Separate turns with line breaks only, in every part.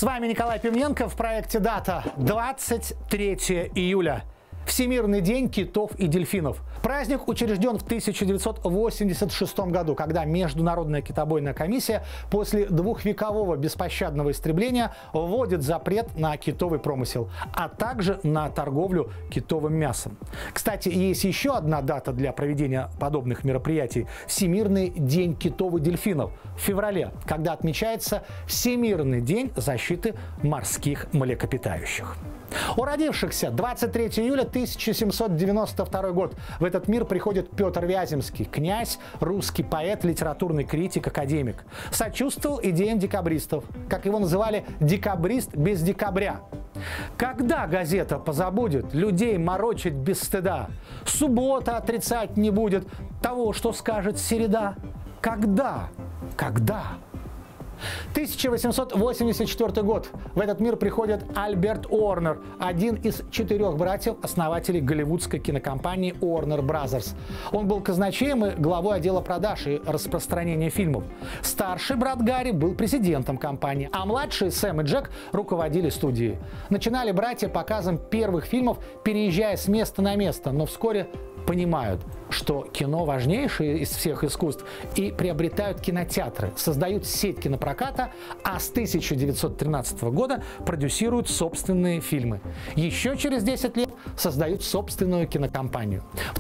С вами Николай Пивненко в проекте «Дата». 23 июля. Всемирный день китов и дельфинов. Праздник учрежден в 1986 году, когда Международная китобойная комиссия после двухвекового беспощадного истребления вводит запрет на китовый промысел, а также на торговлю китовым мясом. Кстати, есть еще одна дата для проведения подобных мероприятий – Всемирный день китов и дельфинов в феврале, когда отмечается Всемирный день защиты морских млекопитающих. У родившихся 23 июля 1792 год. В этот мир приходит Петр Вяземский, князь, русский поэт, литературный критик, академик. Сочувствовал идеям декабристов. Как его называли, декабрист без декабря. Когда газета позабудет людей морочить без стыда? Суббота отрицать не будет того, что скажет середа. Когда? 1884 год. В этот мир приходит Альберт Уорнер, один из 4 братьев-основателей голливудской кинокомпании Warner Brothers. Он был казначеем и главой отдела продаж и распространения фильмов. Старший брат Гарри был президентом компании, а младшие Сэм и Джек руководили студией. Начинали братья показом первых фильмов, переезжая с места на место, но вскоре понимают, что кино важнейшее из всех искусств, и приобретают кинотеатры, создают сеть кинопроката, а с 1913 года продюсируют собственные фильмы. Еще через 10 лет создают собственную кинокомпанию. В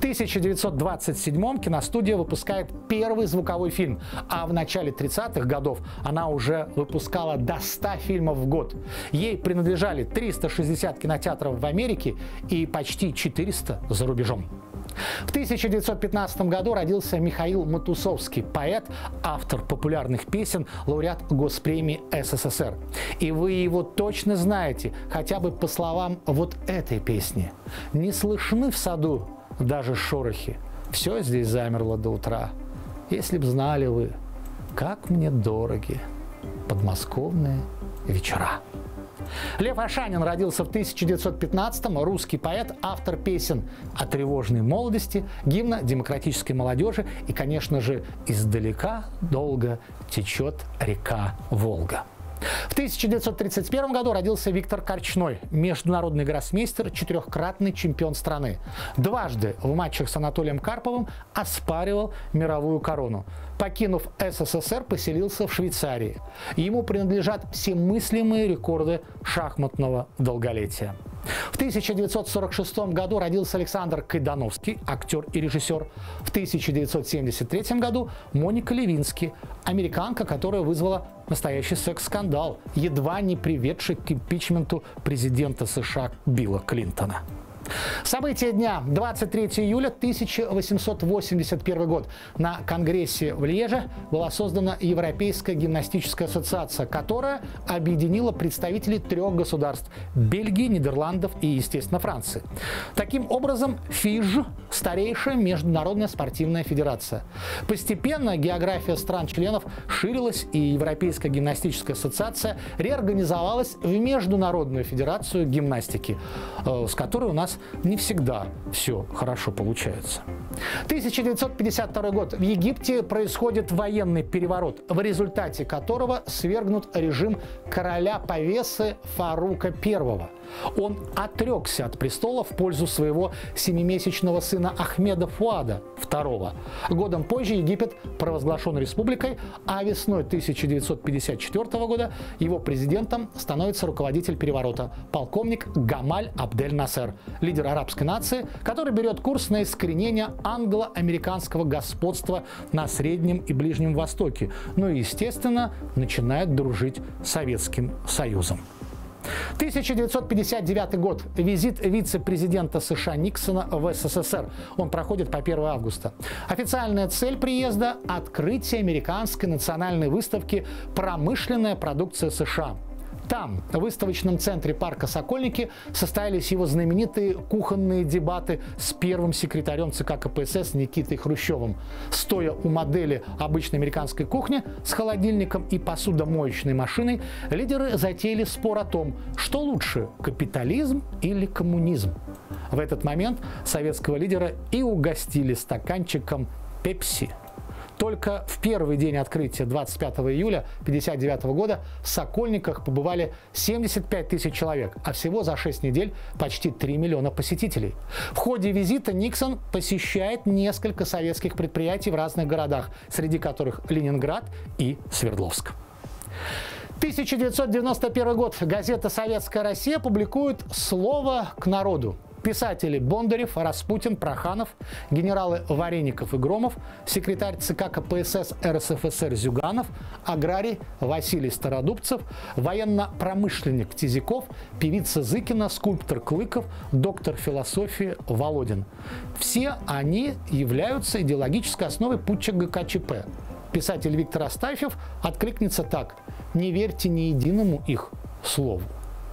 1927 киностудия выпускает первый звуковой фильм, а в начале 30-х годов она уже выпускала до 100 фильмов в год. Ей принадлежали 360 кинотеатров в Америке и почти 400 за рубежом. В 1915 году родился Михаил Матусовский, поэт, автор популярных песен, лауреат Госпремии СССР. И вы его точно знаете, хотя бы по словам вот этой песни. «Не слышны в саду даже шорохи, все здесь замерло до утра. Если б знали вы, как мне дороги подмосковные вечера». Лев Ашанин родился в 1915-м, русский поэт, автор песен о тревожной молодости, гимна демократической молодежи и, конечно же, «Издалека долго течет река Волга». В 1931 году родился Виктор Корчной, международный гроссмейстер, 4-кратный чемпион страны. Дважды в матчах с Анатолием Карповым оспаривал мировую корону. Покинув СССР, поселился в Швейцарии. Ему принадлежат все мыслимые рекорды шахматного долголетия. В 1946 году родился Александр Кайдановский, актер и режиссер. В 1973 году Моника Левински, американка, которая вызвала настоящий секс-скандал, едва не приведший к импичменту президента США Билла Клинтона. События дня. 23 июля 1881 год. На Конгрессе в Льеже была создана Европейская гимнастическая ассоциация, которая объединила представителей 3 государств – Бельгии, Нидерландов и, естественно, Франции. Таким образом, ФИЖ – старейшая международная спортивная федерация. Постепенно география стран-членов ширилась, и Европейская гимнастическая ассоциация реорганизовалась в Международную федерацию гимнастики, с которой у нас не всегда все хорошо получается. 1952 год. В Египте происходит военный переворот, в результате которого свергнут режим короля повесы Фарука I. Он отрекся от престола в пользу своего 7-месячного сына Ахмеда Фуада II. Годом позже Египет провозглашен республикой, а весной 1954 года его президентом становится руководитель переворота – полковник Гамаль Абдель-Насер, лидер арабской нации, который берет курс на искоренение англо-американского господства на Среднем и Ближнем Востоке, ну и, естественно, начинает дружить с Советским Союзом. 1959 год. Визит вице-президента США Никсона в СССР. Он проходит по 1 августа. Официальная цель приезда – открытие американской национальной выставки «Промышленная продукция США». Там, в выставочном центре парка «Сокольники», состоялись его знаменитые кухонные дебаты с первым секретарем ЦК КПСС Никитой Хрущевым. Стоя у модели обычной американской кухни с холодильником и посудомоечной машиной, лидеры затеяли спор о том, что лучше – капитализм или коммунизм. В этот момент советского лидера и угостили стаканчиком «Пепси». Только в первый день открытия 25 июля 1959 года в Сокольниках побывали 75 тысяч человек, а всего за 6 недель почти 3 миллиона посетителей. В ходе визита Никсон посещает несколько советских предприятий в разных городах, среди которых Ленинград и Свердловск. 1991 год. Газета «Советская Россия» публикует «Слово к народу». Писатели Бондарев, Распутин, Проханов, генералы Вареников и Громов, секретарь ЦК КПСС РСФСР Зюганов, аграрий Василий Стародубцев, военно-промышленник Тизяков, певица Зыкина, скульптор Клыков, доктор философии Володин. Все они являются идеологической основой путча ГКЧП. Писатель Виктор Астафьев откликнется так: «Не верьте ни единому их слову».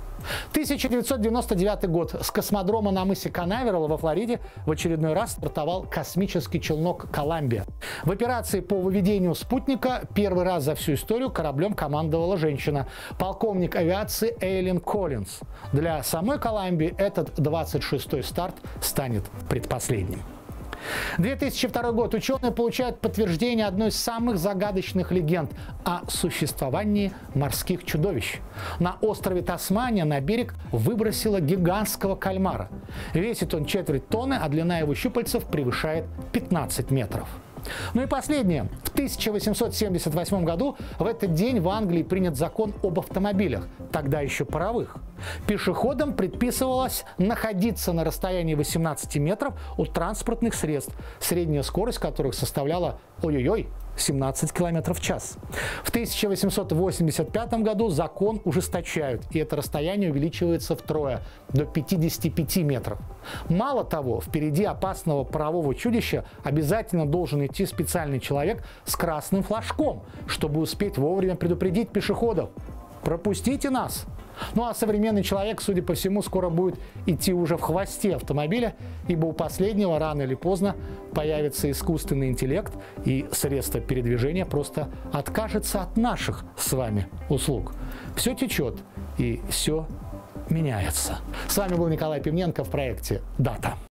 1999 год. С космодрома на мысе Канаверал во Флориде в очередной раз стартовал космический челнок «Коламбия». В операции по выведению спутника первый раз за всю историю кораблем командовала женщина, полковник авиации Эйлин Коллинз. Для самой «Коламбии» этот 26-й старт станет предпоследним. 2002 год. Ученые получают подтверждение одной из самых загадочных легенд о существовании морских чудовищ. На острове Тасмания на берег выбросило гигантского кальмара. Весит он четверть тонны, а длина его щупальцев превышает 15 метров. Ну и последнее. В 1878 году в этот день в Англии принят закон об автомобилях, тогда еще паровых. Пешеходам предписывалось находиться на расстоянии 18 метров от транспортных средств, средняя скорость которых составляла, ой-ой-ой, 17 км в час. В 1885 году закон ужесточают, и это расстояние увеличивается втрое, до 55 метров. Мало того, впереди опасного парового чудища обязательно должен идти специальный человек с красным флажком, чтобы успеть вовремя предупредить пешеходов: пропустите нас. Ну а современный человек, судя по всему, скоро будет идти уже в хвосте автомобиля, ибо у последнего рано или поздно появится искусственный интеллект, и средство передвижения просто откажется от наших с вами услуг. Все течет и все меняется. С вами был Николай Пивненко в проекте «Дата».